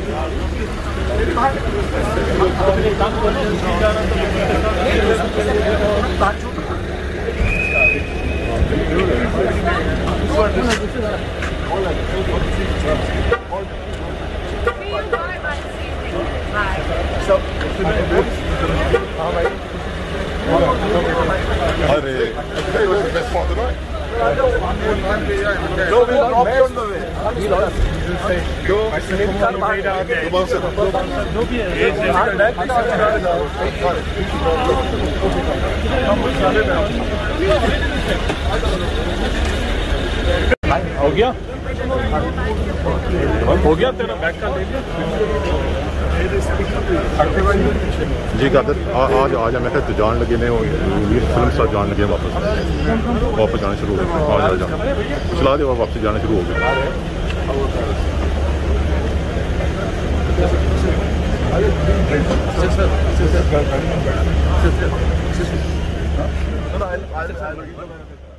अरे best part of the night. No, we're not on the way. हो गया तेरा बैग का ले लिया जी कादर आज आज मैं तो जान लगे ने वीर फिल्म स्टार जान लगे वापस जाना शुरू हो गए आज जा चला दे वापस जाना शुरू हो गया